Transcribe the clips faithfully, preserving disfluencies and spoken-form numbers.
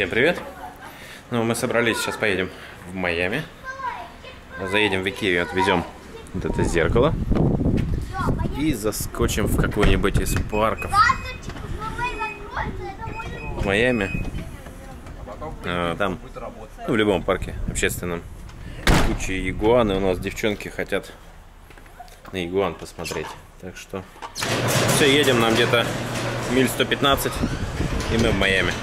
Всем привет! Ну, мы собрались, сейчас поедем в Майами. Заедем в Икею, отвезем вот это зеркало. И заскочим в какой-нибудь из парков в Майами. А, там, ну, в любом парке общественном. Куча игуаны. У нас девчонки хотят на игуан посмотреть. Так что все, едем, нам где-то миль сто пятнадцать, и мы в Майами.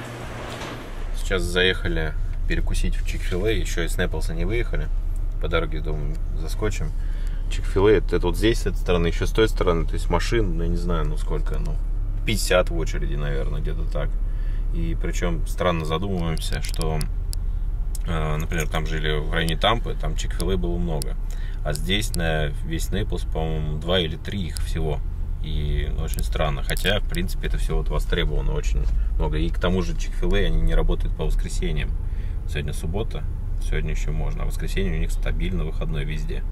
Сейчас заехали перекусить в Чик-фил-А, еще из Нэпплса не выехали. По дороге, думаю, заскочим. Чик-фил-А, это вот здесь, с этой стороны, еще с той стороны, то есть машин, ну, я не знаю, ну, сколько, ну, пятьдесят в очереди, наверное, где-то так. И причем странно задумываемся, что, э, например, там жили в районе Тампы, там Чик-фил-А было много. А здесь на весь Нэпплс, по-моему, два или три их всего. И очень странно, хотя, в принципе, это все вот востребовано очень много. И к тому же Чик-фил-А, они не работают по воскресеньям. Сегодня суббота, сегодня еще можно, а в воскресенье у них стабильно выходной везде.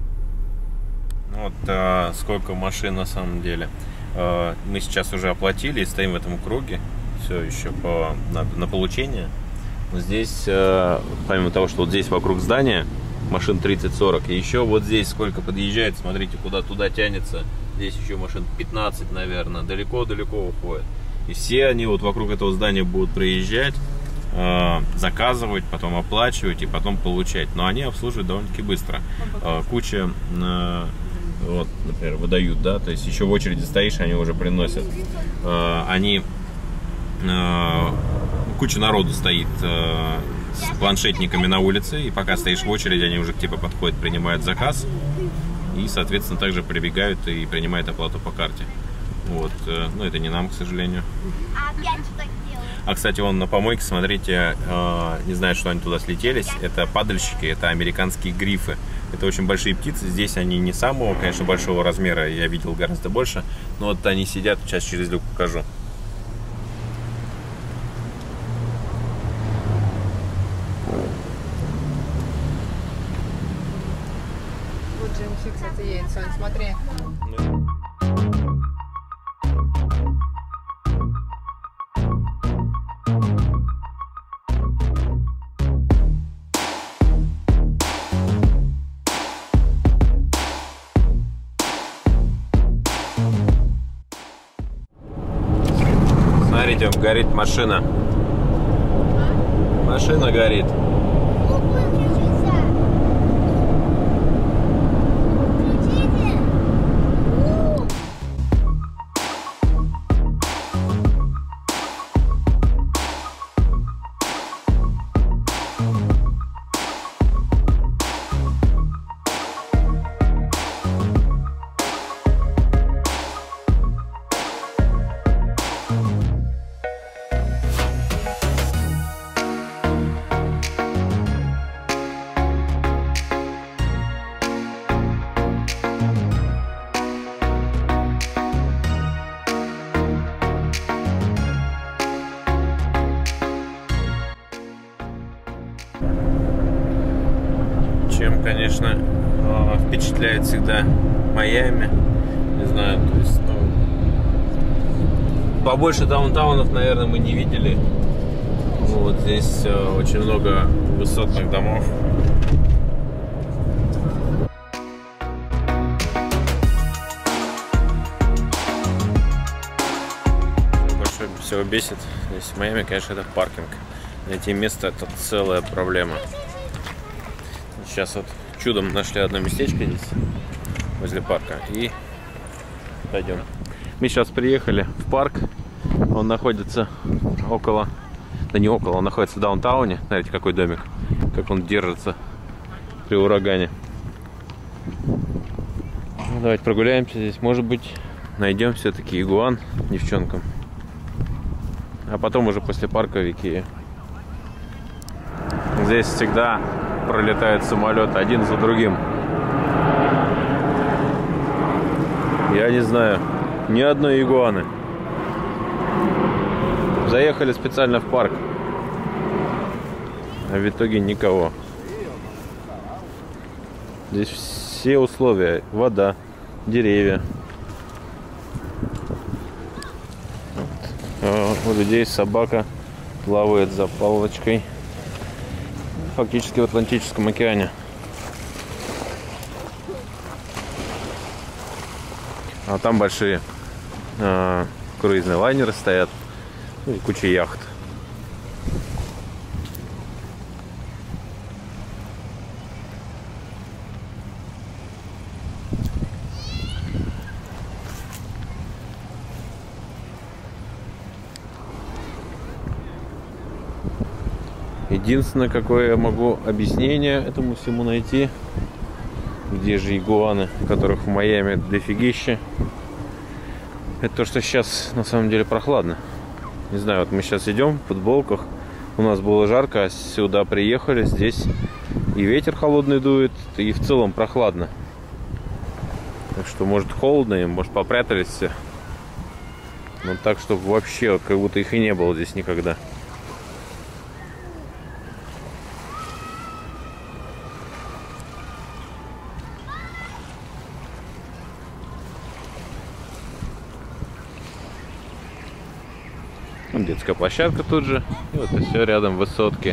Ну вот а, сколько машин на самом деле. А, мы сейчас уже оплатили и стоим в этом круге. Все еще по, на, на получение. Но здесь, а, помимо того, что вот здесь вокруг здания машин тридцать-сорок, и еще вот здесь сколько подъезжает, смотрите, куда туда тянется. Здесь еще машин пятнадцать, наверное, далеко-далеко уходят. И все они вот вокруг этого здания будут проезжать, э, заказывать, потом оплачивать и потом получать. Но они обслуживают довольно-таки быстро. Э, куча, э, вот, например, выдают, да, то есть еще в очереди стоишь, они уже приносят. Э, они, э, куча народу стоит э, с планшетниками на улице, и пока стоишь в очереди, они уже к тебе подходят, принимают заказ. И, соответственно, также прибегают и принимают оплату по карте. Вот. Ну, это не нам, к сожалению. А, кстати, вон на помойке, смотрите, э, не знаю, что они туда слетелись. Это падальщики, это американские грифы. Это очень большие птицы. Здесь они не самого, конечно, большого размера. Я видел гораздо больше. Но вот они сидят, сейчас через люк покажу. Джимси, кстати, едет, Сонь, смотри. Смотрите, горит машина. Машина горит. Чем, конечно, впечатляет всегда Майами, не знаю, то есть, ну, побольше даунтаунов, наверное, мы не видели. Вот здесь очень много высотных домов. Больше всего бесит здесь в Майами, конечно, это паркинг. Найти место — это целая проблема. Сейчас вот чудом нашли одно местечко здесь, возле парка, и пойдем. Мы сейчас приехали в парк, он находится около, да не около, он находится в даунтауне. Смотрите, какой домик, как он держится при урагане. Ну, давайте прогуляемся здесь, может быть, найдем все-таки игуан девчонкам, а потом уже после парка в Икее. Здесь всегда пролетают самолеты один за другим. Я не знаю, ни одной игуаны. Заехали специально в парк, а в итоге никого. Здесь все условия: вода, деревья. У людей собака плавает за палочкой. Фактически в Атлантическом океане. А там большие э, круизные лайнеры стоят. Ну и куча яхт. Единственное, какое я могу объяснение этому всему найти, где же игуаны, которых в Майами дофигища, это то, что сейчас на самом деле прохладно. Не знаю, вот мы сейчас идем в футболках, у нас было жарко, а сюда приехали, здесь и ветер холодный дует, и в целом прохладно. Так что может холодно, и может попрятались все. Но так, чтобы вообще, как будто их и не было здесь никогда. Детская площадка тут же. И вот и все рядом высотки.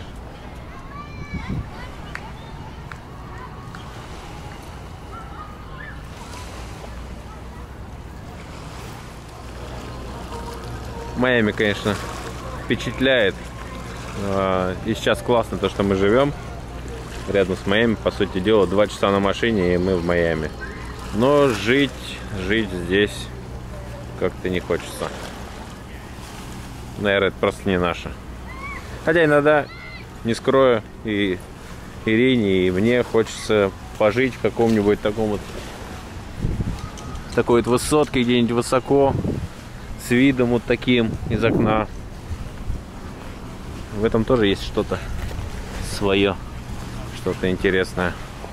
Майами, конечно, впечатляет. И сейчас классно то, что мы живем рядом с Майами. По сути дела, два часа на машине, и мы в Майами. Но жить, жить здесь как-то не хочется. Наверное, это просто не наше. Хотя иногда, не скрою, и Ирине, и мне хочется пожить в каком-нибудь таком вот такой вот высотке, где-нибудь высоко, с видом вот таким из окна. В этом тоже есть что-то свое, что-то интересное.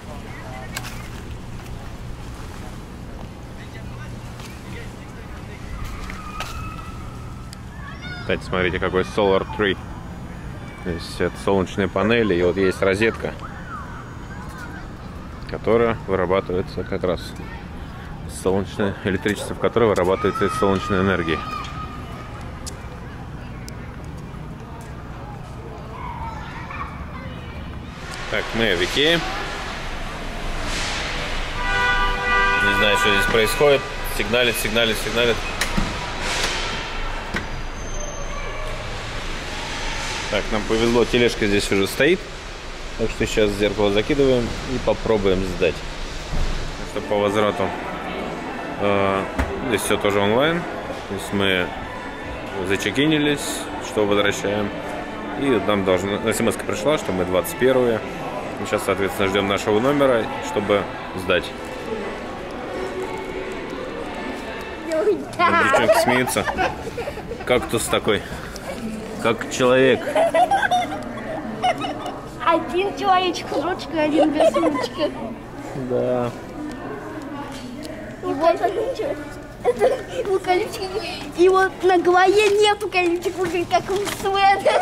Кстати, смотрите, какой Solar Tree. То есть это солнечные панели, и вот есть розетка, которая вырабатывается как раз солнечное электричество, в которой вырабатывается из солнечной энергии. Так, мы в Икее. Не знаю, что здесь происходит. Сигналит, сигналит, сигналит. Так, нам повезло, тележка здесь уже стоит. Так что сейчас зеркало закидываем и попробуем сдать. Так что по возврату э, здесь все тоже онлайн. То есть мы зачекинились, что возвращаем. И нам должна смс-ка пришла, что мы двадцать первые. И сейчас, соответственно, ждем нашего номера, чтобы сдать. Там девчонки смеются. Кактус такой. Как человек. Один человечек с ручкой, один без ручки. Да. И вот у колючки. И вот на голове нету колючек, уже как у Света.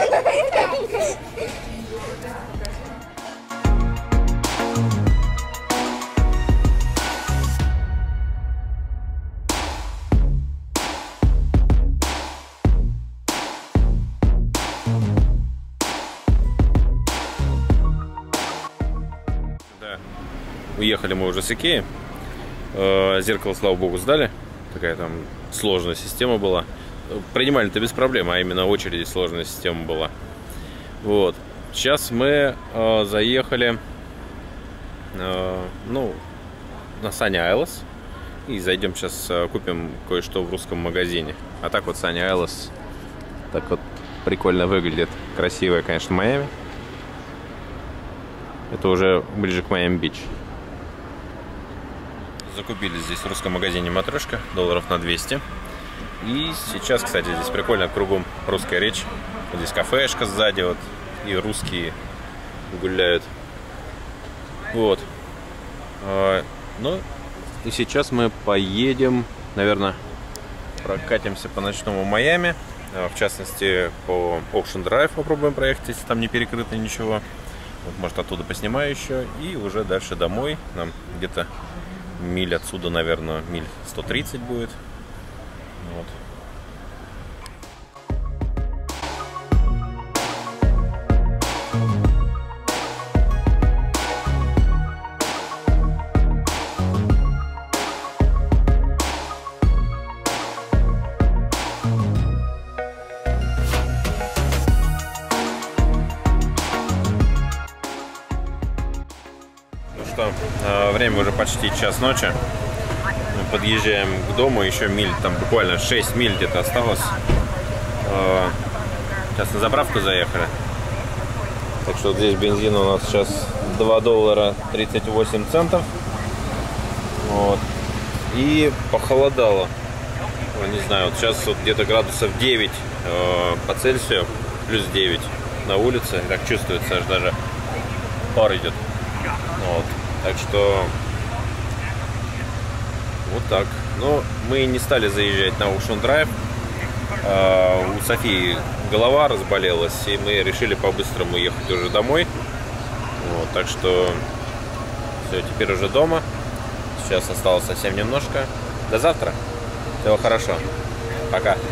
Уехали мы уже с Икеи. Зеркало, слава богу, сдали. Такая там сложная система была. Принимали-то без проблем, а именно в очереди сложная система была. Вот. Сейчас мы э, заехали э, ну, на Sunny Isles. И зайдем сейчас, э, купим кое-что в русском магазине. А так вот Sunny Isles так вот прикольно выглядит. Красивая, конечно, Майами. Это уже ближе к Майами-Бич. Закупили здесь в русском магазине матрешка, долларов на двести. И сейчас, кстати, здесь прикольно, кругом русская речь. Вот здесь кафешка сзади, вот, и русские гуляют. Вот. Ну, и сейчас мы поедем, наверное, прокатимся по ночному Майами. В частности, по Ocean Drive попробуем проехать, если там не перекрыто ничего. Вот, может, оттуда поснимаю еще. И уже дальше домой. Нам где-то миль отсюда, наверное, миль сто тридцать будет. Вот. почти час ночи. Мы подъезжаем к дому, еще миль, там буквально шесть миль где-то осталось. Сейчас на заправку заехали. Так что вот здесь бензин у нас сейчас два доллара тридцать восемь центов. Вот. И похолодало. Не знаю, вот сейчас вот где-то градусов девять э, по Цельсию, плюс девять на улице. Так чувствуется, аж даже пар идет. Вот. Так что вот так. Но мы не стали заезжать на Ocean Drive. Э, у Софии голова разболелась, и мы решили по-быстрому ехать уже домой. Вот, так что все, теперь уже дома. Сейчас осталось совсем немножко. До завтра. Всего хорошо. Пока.